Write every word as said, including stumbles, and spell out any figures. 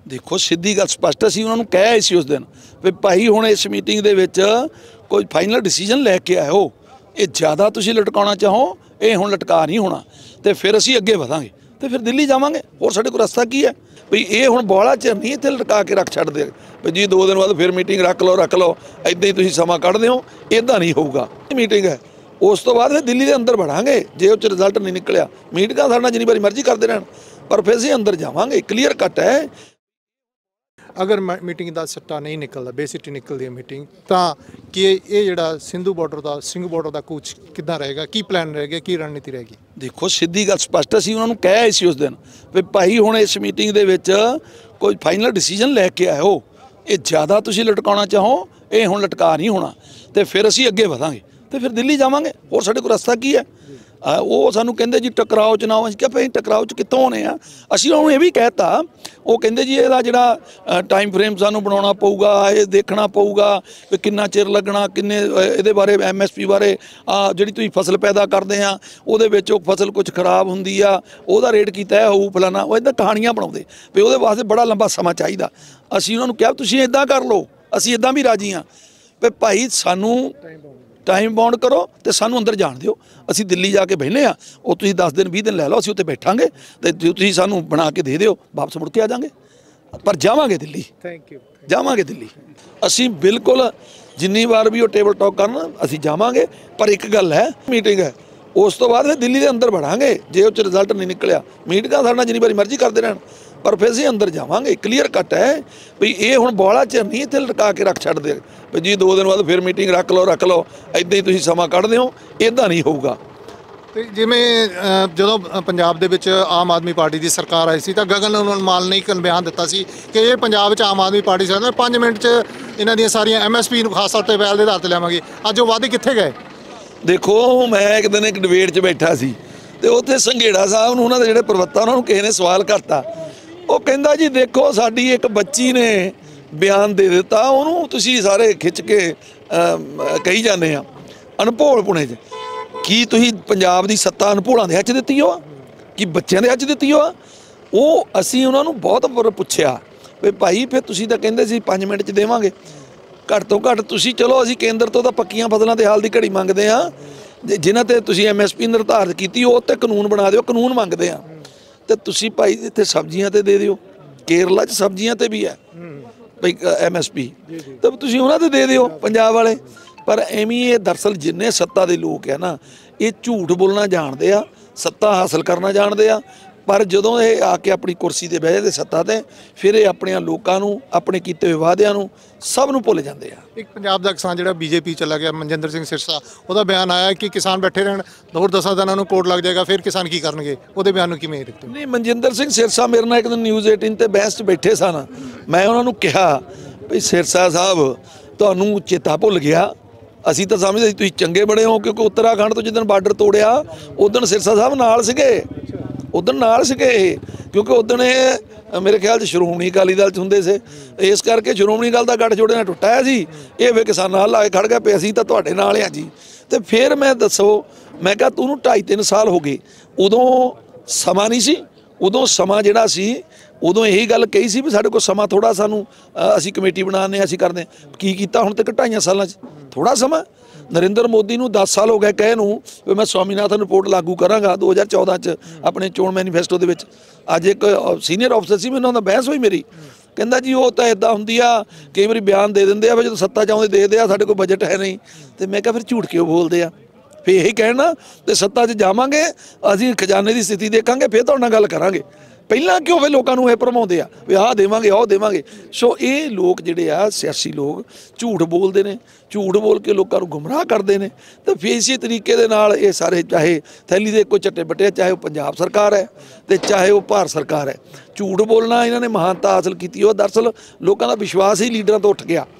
देखो सीधी गल स्पष्ट असीं उन्हां नूं कह आए सी उस दिन भी भाई हुण इस मीटिंग दे विच कोई फाइनल डिसीजन लैके आओ, ये ज़्यादा तुसीं लटकाउणा चाहो ये हुण लटका नहीं होना, तो फिर असीं अगे वधांगे तो फिर दिल्ली जावांगे। होर साडे कोल रस्ता की है भी ये हुण बौला चिर नहीं इत्थे लटका के रख छड्डदे भी जी दो दिन बाद फिर मीटिंग रख लो रख लो इदां ही तुसीं समां कढदे हो, इदां नहीं होऊगा। मीटिंग है उस तो बाद फिर दिल्ली के अंदर बढ़ांगे जे उस रिजल्ट नहीं निकलिया। मीटिंगां साडे नाल जिन्नी बारी मर्जी करदे रहण पर फिर असीं अंदर जावांगे, क्लीयर कट है। अगर मीटिंग का सट्टा नहीं निकलता बेसिटी निकलती है मीटिंग तो कि ये जिहड़ा सिंधु बॉर्डर का सिंह बॉर्डर का कूच किद्दां रहेगा, की प्लान रहेगा, की रणनीति रहेगी? देखो सीधी गल स्पष्ट असीं उन्हां नूं कह आए सी उस दिन भी भाई हुण इस मीटिंग दे विच कोई फाइनल डिसीजन लैके आओ, ये ज़्यादा तुसीं लटकाउणा चाहो ये हुण लटका नहीं होना, तो फिर असीं अगे वधांगे तो फिर दिल्ली जावांगे। होर साडे कोल रस्ता की है? वो सानू कहंदे जी टकराओ च ना हो, क्या भाई टकराओ च कित्थों होने आ? असीं उन्होंने ये भी कहता, वो कहंदे जी इहदा जिहड़ा टाइम फ्रेम सानू बनाउणा पऊगा, ये देखना पऊगा कि किन्ना चिर लगना, किन्ने इहदे बारे एम एस पी बारे जिहड़ी तुसीं फसल पैदा करदे आ उहदे विच ओह फसल कुछ खराब हुंदी आ उहदा रेट की तय होऊ फलाना, वो इदां कहानियां बनाउंदे भी उहदे वास्ते बड़ा लंबा समा चाहीदा। असीं उन्हां नूं किहा तुसीं इदां कर लो, असीं इदां भी राजी आ भी भाई सानू टाइम बाउंड करो तो सानू अंदर जाण दिओ, असीं दिल्ली जाके बहने आ, वो तुसीं दस दिन बीस दिन लै लो, असीं उत्ते बैठांगे तो जो तुसीं सानू बना के दे दिओ वापस मुड़ के आ जाएंगे, पर जावांगे दिल्ली। थैंक यू जावांगे दिल्ली। असीं बिल्कुल जिन्नी बार भी वो टेबल टॉक करन असीं जावांगे, पर एक गल है मीटिंग है उस तो बाद फिर दिल्ली के अंदर बढ़ांगे जे उस रिजल्ट नहीं निकलिया। मीटिंगां साडे नाल जिन्नी बारी मर्जी करदे रहण पर फिर असीं अंदर जावांगे, क्लीयर कट है भी ये हुण बौला चिर नहीं इत्थे लटका के रख छड्डदे भी जी दो दिन बाद फिर मीटिंग रख लो रख लो इदां ही तुसीं समां कढदे हो, इदां नहीं होऊगा। ਤੇ ਜਿਵੇਂ ਜਦੋਂ ਪੰਜਾਬ ਦੇ ਵਿੱਚ ਆਮ ਆਦਮੀ ਪਾਰਟੀ ਦੀ ਸਰਕਾਰ ਆਈ ਸੀ ਤਾਂ ਗਗਨ ਮਾਲ ਨੇ ਇੱਕ ਬਿਆਨ ਦਿੱਤਾ ਸੀ ਕਿ ਇਹ ਪੰਜਾਬ ਵਿੱਚ ਆਮ ਆਦਮੀ ਪਾਰਟੀ ਸਰਕਾਰ ਪੰਜ ਮਿੰਟ 'ਚ ਇਹਨਾਂ ਦੀਆਂ ਸਾਰੀਆਂ ਐਮ ਐਸ ਪੀ ਨੂੰ ਖਾਸ ਤੌਰ 'ਤੇ ਪਹਿਲ ਦੇ ਆਧਾਰ 'ਤੇ ਲਿਆਵਾਂਗੇ। ਅੱਜ ਉਹ ਵਾਅਦੇ ਕਿੱਥੇ ਗਏ? ਦੇਖੋ ਮੈਂ ਇੱਕ ਦਿਨ ਇੱਕ ਡਿਬੇਟ 'ਚ ਬੈਠਾ ਸੀ ਤੇ ਉੱਥੇ ਸੰਘੇੜਾ ਸਾਹਿਬ ਨੂੰ ਉਹਨਾਂ ਦੇ ਜਿਹੜੇ ਪ੍ਰਵਕਤਾ ਉਹਨਾਂ ਨੂੰ ਕਿਸੇ ਨੇ ਸਵਾਲ ਕਰਤਾ, ਉਹ ਕਹਿੰਦਾ ਜੀ ਦੇਖੋ ਸਾਡੀ ਇੱਕ ਬੱਚੀ ਨੇ ਬਿਆਨ ਦੇ ਦਿੱਤਾ, ਉਹਨੂੰ ਤੁਸੀਂ ਸਾਰੇ ਖਿੱਚ ਕੇ ਕਹੀ ਜਾਂਦੇ ਆ ਅਨਭੋਲ ਪੁਣੇ 'ਚ। ਕੀ ਤੁਸੀਂ ਪੰਜਾਬ ਦੀ ਸੱਤਾ ਅਨਭੋਲਾਂ ਦੇ ਹੱਥ ਦਿੱਤੀ ਹੋ ਕਿ ਬੱਚਿਆਂ ਦੇ ਹੱਥ ਦਿੱਤੀ ਹੋ? ਉਹ ਅਸੀਂ ਉਹਨਾਂ ਨੂੰ ਬਹੁਤ ਵਾਰ ਪੁੱਛਿਆ ਵੀ ਭਾਈ ਫਿਰ ਤੁਸੀਂ ਤਾਂ ਕਹਿੰਦੇ ਸੀ ਪੰਜ ਮਿੰਟ 'ਚ ਦੇਵਾਂਗੇ, ਘੱਟ ਤੋਂ ਘੱਟ ਤੁਸੀਂ ਚਲੋ ਅਸੀਂ ਕੇਂਦਰ ਤੋਂ ਤਾਂ ਪੱਕੀਆਂ ਫਸਲਾਂ ਦੇ ਹਾਲ ਦੀ ਘੜੀ ਮੰਗਦੇ ਹਾਂ, ਜਿਨ੍ਹਾਂ 'ਤੇ ਤੁਸੀਂ ਐਮ ਐਸ ਪੀ ਨਿਰਧਾਰਿਤ ਕੀਤੀ ਉਹ 'ਤੇ ਕਾਨੂੰਨ ਬਣਾ ਦਿਓ, ਕਾਨੂੰਨ ਮੰਗਦੇ ਹਾਂ। ਤੇ ਤੁਸੀਂ ਭਾਈ ਇੱਥੇ ਸਬਜ਼ੀਆਂ 'ਤੇ ਦੇ ਦਿਓ, ਕੇਰਲਾ 'ਚ ਸਬਜ਼ੀਆਂ 'ਤੇ ਵੀ ਹੈ ਭਾਈ ਐਮ ਐਸ ਪੀ, ਤਾਂ ਤੁਸੀਂ ਉਹਨਾਂ 'ਤੇ ਦੇ ਦਿਓ ਪੰਜਾਬ ਵਾਲੇ। पर एवं ये दरअसल जिन्ने सत्ता के लोग है ना ये झूठ बोलना जानते आ, सत्ता हासिल करना जानते आ, पर जदों ये आके अपनी कुर्सी ते बह जाते सत्ता ते फिर ये अपने लोगों नूं अपने कीते हुए वादियां नूं सब नूं भुल जाते हैं। एक पंजाब का किसान जिहड़ा बीजेपी चला गया मनजिंदर सिंह सिरसा, उहदा बयान आया कि किसान बैठे रहन होर दस दिनों नूं कोर्ट लग जाएगा फिर किसान की करनगे, उहदे बयान नूं किवें देखदे हो? नहीं मनजिंदर सिंह सिरसा मेरे नाल एक दिन न्यूज़ अठारह ते बहस च बैठे सन, मैं उन्हां नूं कहा भी सिरसा साहब तुहानूं चेता भुल गया, असीं तो समझते तुसीं चंगे बड़े हो क्योंकि उत्तराखंड तो जिस दिन बार्डर तोड़िया उस दिन सिरसा साहब नाल सीगे, उस दिन नाल सीगे क्योंकि उस दिन मेरे ख्याल से श्रोमणी अकाली दल च हुंदे से, इस करके श्रोमणी अकाली दा गठजोड़ टुटा है जी, ये वे किसानां नाल ला के खड़ गए पे असीं तां तुहाडे नाल आ जी। तो फिर मैं दसो मैं कहा तूं ढाई तीन साल हो गए, उदों समा नहीं सी, उदों समा जिहड़ा सी उदों यही गल कही सी भी साडे कोल समा थोड़ा, सानू असीं कमेटी बनाने असीं करदे की कीता हुण तक ढाईयां सालां च थोड़ा समा। नरेंद्र मोदी नूं दस साल हो गए कहे नूं भी मैं स्वामीनाथन रिपोर्ट लागू करांगा दो हज़ार चौदह च अपने चोण मैनीफेस्टो दे विच। अज एक सीनियर ऑफिसर सी मैनूं बहस हुई मेरी, कहंदा जी वो तो इदां हुंदी आ कई वारी बयान दे दिंदे आ जो सत्ता चाहुंदे दे दे आ साडे कोल बजट है नहीं, तो मैं कहा फिर झूठ क्यों बोलदे आ? फिर यही कहना तो सत्ता 'च जावांगे असीं खजाने की स्थिति देखांगे फिर तुहाडे नाल गल करांगे, ਪਹਿਲਾਂ क्यों फिर लोगों को भरमाते आ भी आह देवांगे आह देवांगे। सो ये लोग जिहड़े आ सियासी लोग झूठ बोलते हैं, झूठ बोल के लोगों को गुमराह करते हैं, तो फिर इसी तरीके दे नाल ये सारे चाहे थैली दे कोई झट्टे बट्टे चाहे वो पंजाब सरकार है तो चाहे वो भारत सरकार है, झूठ बोलना इन्होंने महानता हासिल की। दरअसल लोगों का विश्वास ही लीडर तो उठ गया।